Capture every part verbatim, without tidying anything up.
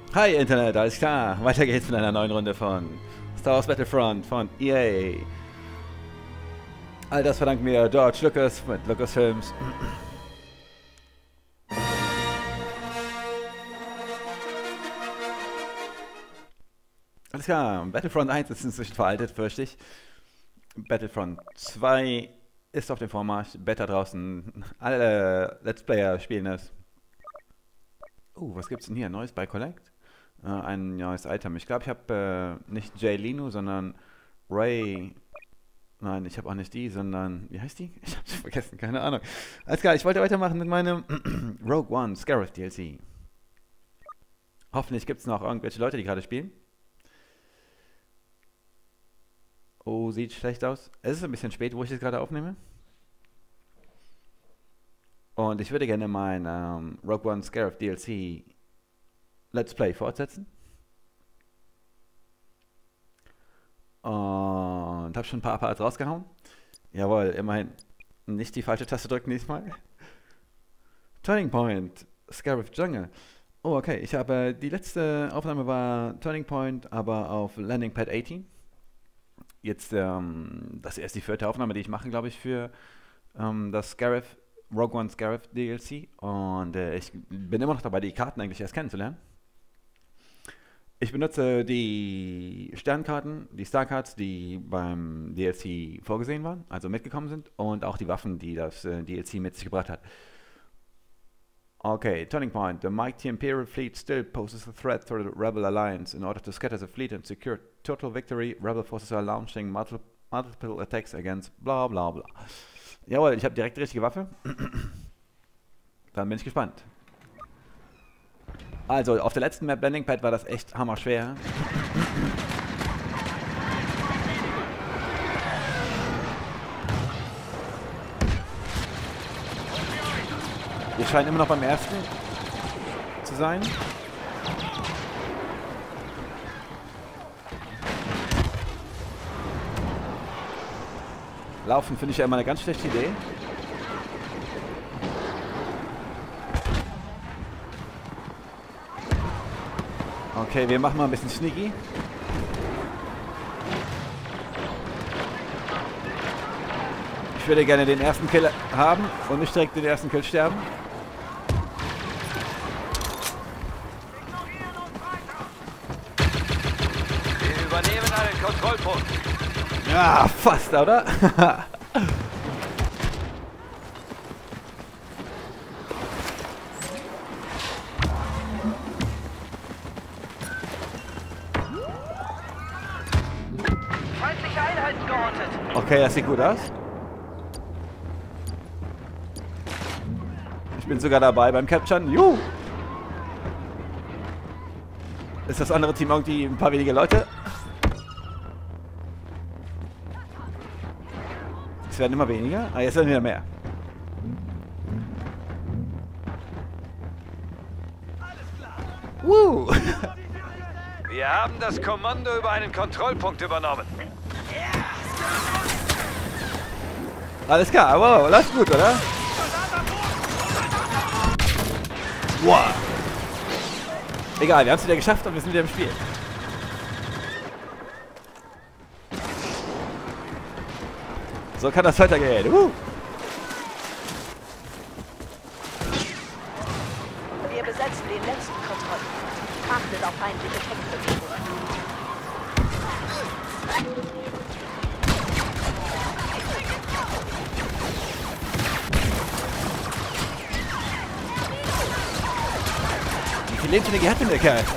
Hi Internet, alles klar. Weiter geht's mit einer neuen Runde von Star Wars Battlefront von E A. All das verdanken wir George Lucas mit Lucasfilms. Alles klar, Battlefront eins ist inzwischen veraltet, fürchte ich. Battlefront zwei ist auf dem Vormarsch, Beta draußen. Alle Let's Player spielen es. Uh, was gibt's denn hier? Neues bei Collect? Äh, ein neues Item. Ich glaube, ich habe äh, nicht Jay Lino, sondern Ray. Nein, ich habe auch nicht die, sondern. Wie heißt die? Ich habe sie vergessen, keine Ahnung. Alles klar, ich wollte weitermachen mit meinem Rogue One Scarif D L C. Hoffentlich gibt es noch irgendwelche Leute, die gerade spielen. Oh, sieht schlecht aus. Es ist ein bisschen spät, wo ich das gerade aufnehme. Und ich würde gerne mein ähm, Rogue One Scarif D L C Let's Play fortsetzen. Und habe schon ein paar Parts rausgehauen. Jawohl, immerhin nicht die falsche Taste drücken diesmal. Turning Point, Scarif Jungle. Oh, okay, ich habe, die letzte Aufnahme war Turning Point, aber auf Landing Pad achtzehn. Jetzt, ähm, das ist erst die vierte Aufnahme, die ich mache, glaube ich, für ähm, das Scarif, Rogue One Scarif D L C. Und äh, ich bin immer noch dabei, die Karten eigentlich erst kennenzulernen. Ich benutze die Sternkarten, die Starcards, die beim D L C vorgesehen waren, also mitgekommen sind, und auch die Waffen, die das äh, D L C mit sich gebracht hat. Okay, Turning Point. The mighty Imperial fleet still poses a threat to the Rebel Alliance. In order to scatter the fleet and secure total victory, Rebel forces are launching multiple, multiple attacks against bla bla bla. Jawohl, ich habe direkt die richtige Waffe. Dann bin ich gespannt. Also, auf der letzten Map Landing Pad war das echt hammerschwer. Wir scheinen immer noch beim ersten zu sein. Laufen finde ich ja immer eine ganz schlechte Idee. Okay, wir machen mal ein bisschen sneaky. Ich würde gerne den ersten Kill haben und nicht direkt den ersten Kill sterben. Wir übernehmen einen Kontrollpunkt. Ja, fast, oder? Feindliche Einheiten geortet. Okay, das sieht gut aus. Ich bin sogar dabei beim Capturen. Juhu! Ist das andere Team irgendwie ein paar wenige Leute? Es werden immer weniger. Ah, jetzt werden wieder mehr. Woo! Wir haben das Kommando über einen Kontrollpunkt übernommen. Alles klar, wow, läuft gut, oder? Wow. Egal, wir haben es wieder geschafft und wir sind wieder im Spiel. So kann das weitergehen. Uh. Wir besetzen den letzten Kontrollpunkt. Achtet auf feindliche Textbewegungen. Wie viel Lebensenergie hat denn der Kerl?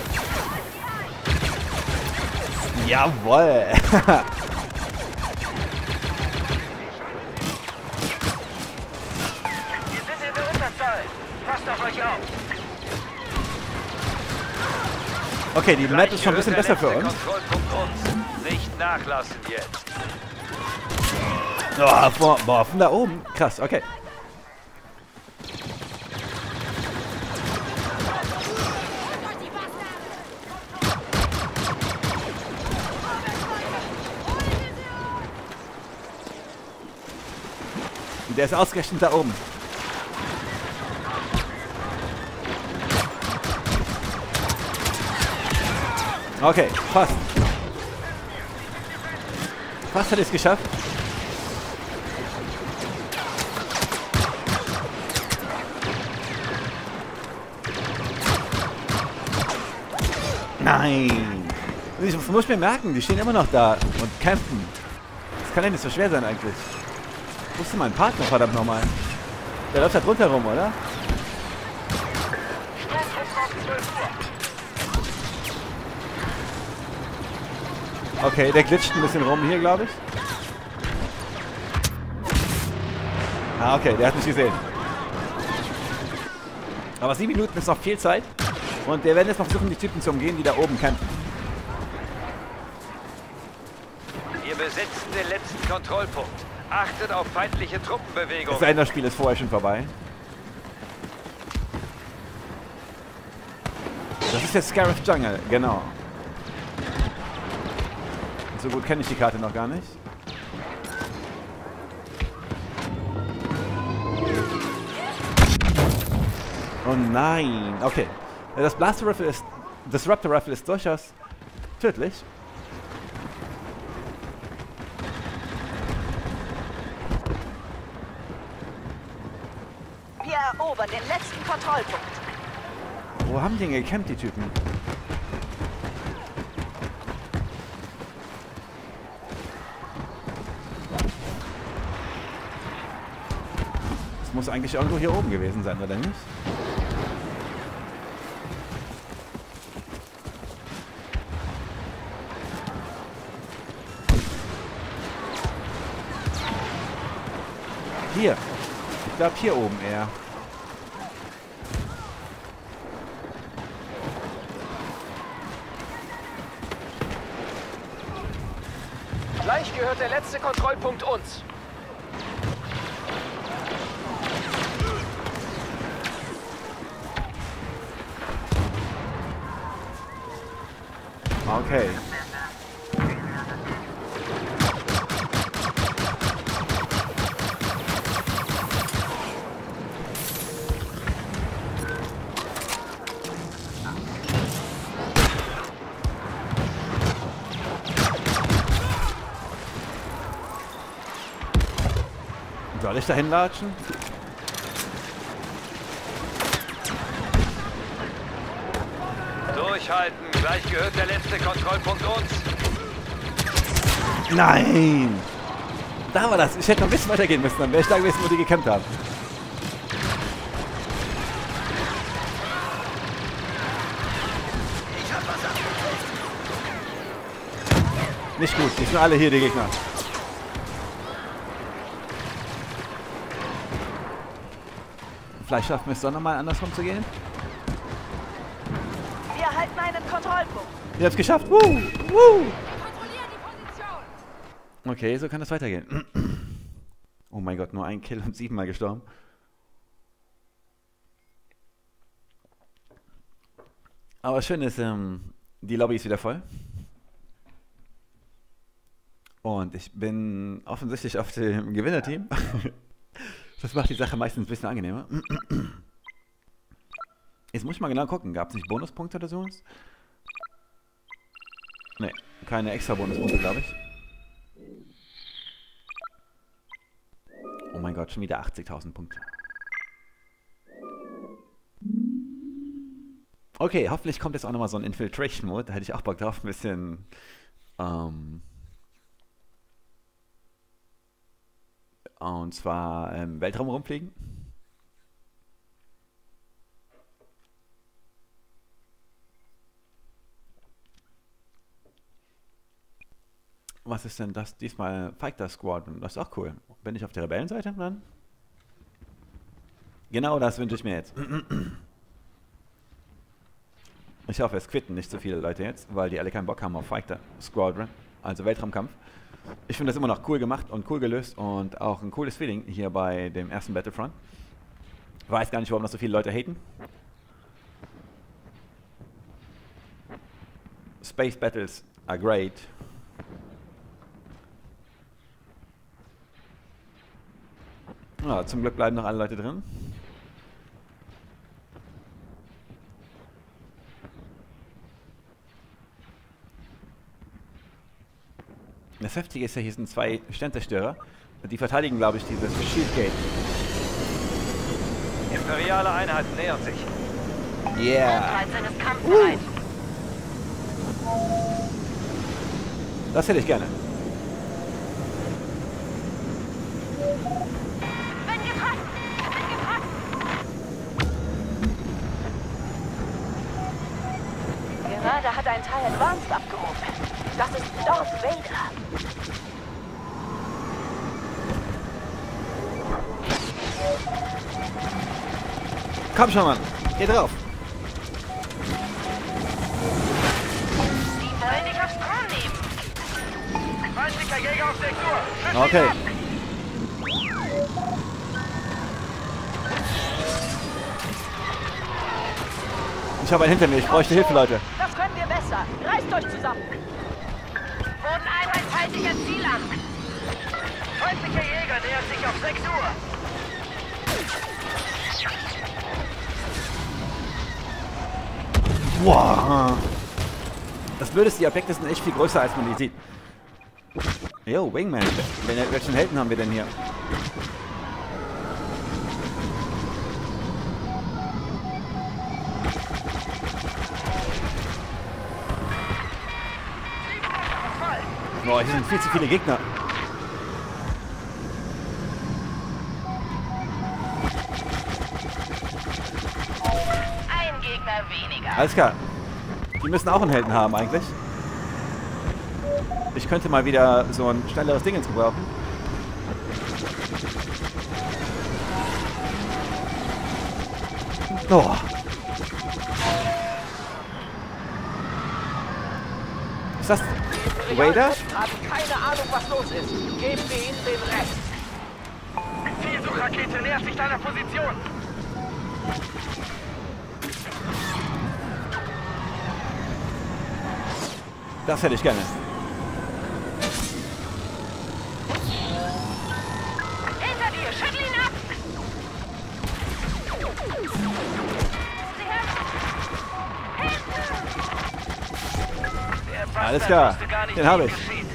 Jawohl! Wir sind in der Unterzahl. Passt auf euch auf. Okay, die Map ist schon ein bisschen Gleich besser für gehört uns. der letzte Kontrollpunkt uns. Nicht nachlassen jetzt. Oh, boah, boah, von da oben. Krass, okay. Der ist ausgerechnet da oben. Okay, fast. Fast hat es geschafft. Nein! Das muss ich mir merken, die stehen immer noch da und campen. Das kann ja nicht so schwer sein eigentlich. Wo ist denn mein Partner, verdammt nochmal? Der läuft da drunter rum, oder? Okay, der glitscht ein bisschen rum hier, glaube ich. Ah, okay, der hat mich gesehen. Aber sieben Minuten ist noch viel Zeit. Und wir werden jetzt noch versuchen, die Typen zu umgehen, die da oben campen. Wir besetzen den letzten Kontrollpunkt. Achtet auf feindliche Truppenbewegungen. Das Enderspiel ist vorher schon vorbei. Das ist jetzt Scarif Jungle, genau. So gut kenne ich die Karte noch gar nicht. Oh nein, okay. Das Blaster Rifle ist, Disruptor Rifle ist durchaus tödlich. Wir erobern den letzten Kontrollpunkt. Wo haben die denn gecampt, die Typen? Das muss eigentlich irgendwo hier oben gewesen sein, oder nicht? Hier. Ich glaube hier oben eher. Gleich gehört der letzte Kontrollpunkt uns. Okay. Soll ich da hinlatschen? Durchhalten. Gleich gehört der letzte Kontrollpunkt uns. Nein! Da war das. Ich hätte noch ein bisschen weitergehen müssen, dann wäre ich da gewesen, wo die gekämpft haben. Nicht gut. Die sind alle hier, die Gegner. Vielleicht schaffen wir es doch nochmal andersrum zu gehen. Wir halten einen Kontrollpunkt. Ihr habt es geschafft. Woo! Woo! Okay, so kann das weitergehen. Oh mein Gott, nur ein Kill und siebenmal gestorben. Aber schön ist, ähm, die Lobby ist wieder voll. Und ich bin offensichtlich auf dem Gewinnerteam. Das macht die Sache meistens ein bisschen angenehmer. Jetzt muss ich mal genau gucken. Gab es nicht Bonuspunkte oder sowas? Ne, keine extra Bonuspunkte, glaube ich. Oh mein Gott, schon wieder achtzigtausend Punkte. Okay, hoffentlich kommt jetzt auch nochmal so ein Infiltration-Mode. Da hätte ich auch Bock drauf, ein bisschen... Ähm, und zwar im Weltraum rumfliegen. Was ist denn das diesmal? Fighter Squadron, das ist auch cool. Bin ich auf der Rebellenseite dann? Genau das wünsche ich mir jetzt. Ich hoffe, es quitten nicht so viele Leute jetzt, weil die alle keinen Bock haben auf Fighter Squadron, also Weltraumkampf. Ich finde das immer noch cool gemacht und cool gelöst und auch ein cooles Feeling hier bei dem ersten Battlefront. Weiß gar nicht, warum das so viele Leute haten. Space Battles are great. Ja, zum Glück bleiben noch alle Leute drin. Das Heftige ist ja, hier sind zwei Sternzerstörer. Die verteidigen, glaube ich, dieses Shield Gate. Imperiale Einheiten nähern sich. Yeah. dreizehn ist kampfbereit. Das hätte ich gerne. Bin getroffen! Bin getroffen! Gerade hat ein Teil Advanced abgerufen. Das ist Darth Vader. Komm schon, Mann. Geh drauf. Die wollen dich aufs Korn nehmen. Feindlicher Jäger auf sechs Uhr. Schützt ihn Okay. ab. Ich habe einen hinter mir. Ich bräuchte Hilfe, Leute. Das können wir besser. Reißt euch zusammen. Bodeneinheit feindlicher Ziel an. Feindlicher Jäger nähert sich auf sechs Uhr. Wow. Das Blöde ist, die Objekte sind echt viel größer, als man die sieht. Yo, Wingman. Wel- Welchen Helden haben wir denn hier? Boah, hier sind viel zu viele Gegner. Ein Gegner weniger. Alles klar. Die müssen auch einen Helden haben eigentlich. Ich könnte mal wieder so ein schnelleres Ding ins gebrauchen. Oh. Ist das Vader? Haben keine Ahnung, was los ist. Geben wir ihnen den Rest. Zielsuchrakete nähert sich deiner Position. Das hätte ich gerne. Hinter dir, schüttel ihn ab! Sie hören? Der Bastard Alles klar. wusste gar nicht, Den wie habe ihm ich. geschieht.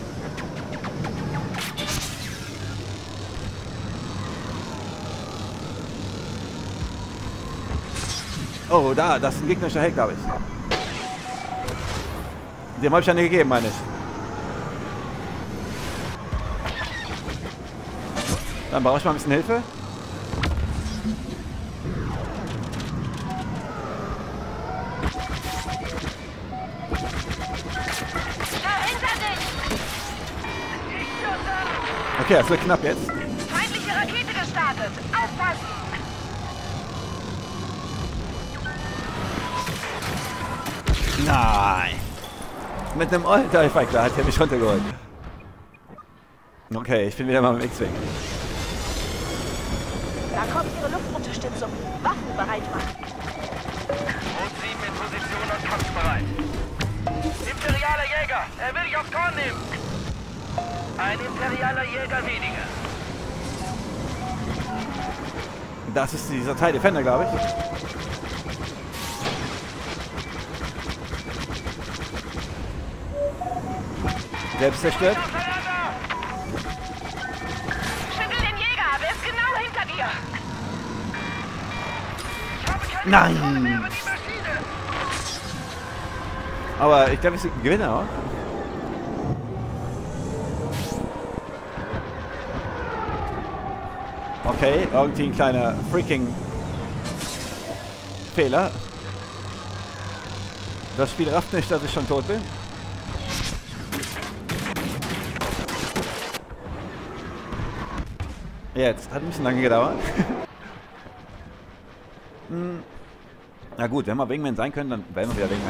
Oh, da, das ist ein gegnerischer Held, glaube ich. Dem habe ich eine gegeben, meine ich. Dann brauche ich mal ein bisschen Hilfe. Dahinter dich! Okay, das wird knapp jetzt. Feindliche Rakete gestartet! Aufpassen! Nein. Mit einem All-Tie Fighter hat er mich runtergeholt. Okay, ich bin wieder mal im X-Wing. Da kommt ihre Luftunterstützung. Waffen bereit machen. Rot sieben in Position und kampfbereit. Imperialer Jäger, er will dich aufs Korn nehmen. Ein imperialer Jäger weniger. Das ist dieser TIE Defender, glaube ich. Selbst zerstört. Schüttel den Jäger, wer ist genau hinter dir? Ich habe keine Nein. Kontrolle mehr über die Maschine. Aber ich glaube, wir sind ein Gewinner, oder? Okay, irgendwie ein kleiner freaking Fehler. Das Spiel rafft nicht, dass ich schon tot bin. Jetzt, hat ein bisschen lange gedauert. hm. Na gut, wenn wir Wingman sein können, dann werden wir wieder Wingman.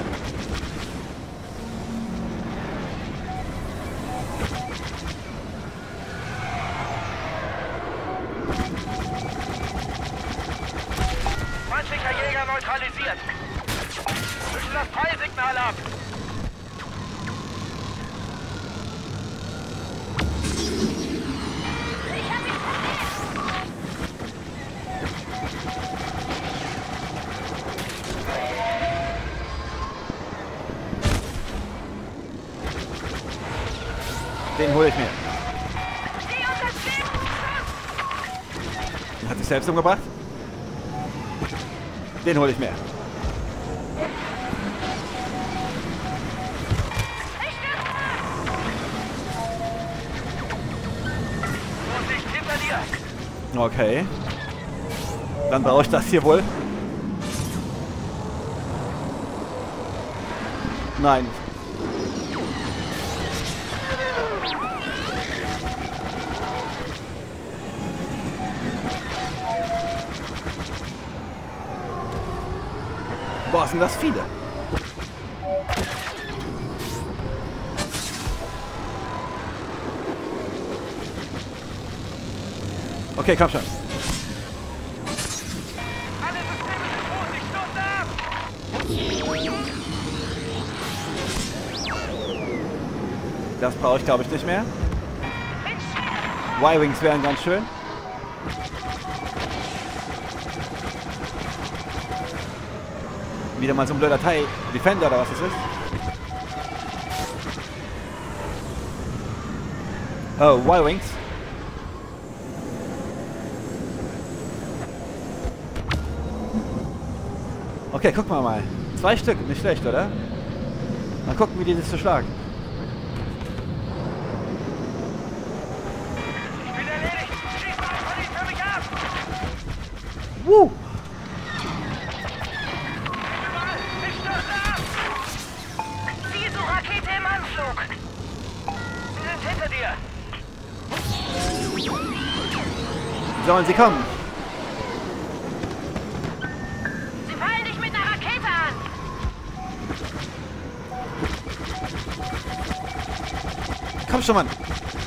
Feindlicher Jäger neutralisiert. Zwischen das Pfeilsignal ab. Ich hab ihn verletzt! Den hole ich mir. Steh unter Schuss! Hat sich selbst umgebracht. Den hole ich mir. Vorsicht, hinter dir! Okay. Dann brauche ich das hier wohl. Nein. Boah, sind das viele. Okay, komm schon. Alle Systeme sind tot, ich stoße ab! Das brauche ich, glaube ich, nicht mehr. Y-Wings wären ganz schön. Wieder mal so ein blöder Teil. Defender oder was das ist. Oh, Y-Wings. Okay, guck mal mal. Zwei Stück, nicht schlecht, oder? Mal gucken, wie die sich so schlagen. Ich bin erledigt! Schieß mal von ihm für mich ab! Woo! Ich stoße ab! Zielsuchrakete im Anflug! Sie sind hinter dir! Sollen sie kommen? Sie fallen dich mit einer Rakete an! Komm schon, Mann!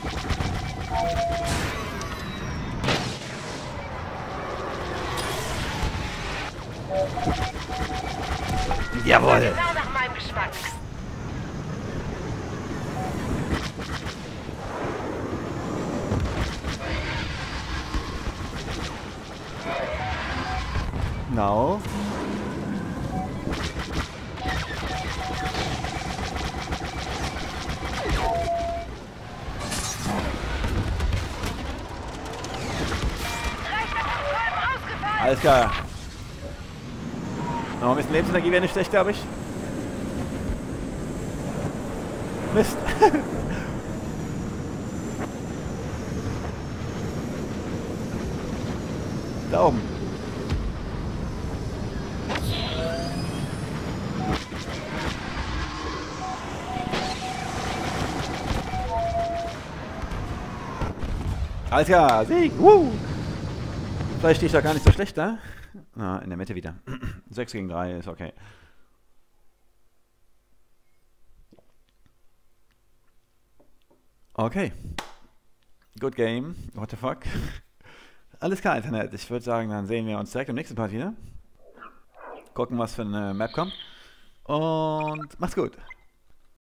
Jawohl! Genau nach meinem Geschmack. No. Alles klar. Noch ein bisschen Lebensenergie wäre nicht schlecht, glaube ich. Mist. Da oben. Alles klar, Sieg! Woo! Vielleicht stehe ich da gar nicht so schlecht da. Na, in der Mitte wieder. sechs gegen drei ist okay. Okay. Good game. What the fuck? Alles klar, Internet. Ich würde sagen, dann sehen wir uns direkt im nächsten Part wieder. Gucken, was für eine Map kommt. Und macht's gut.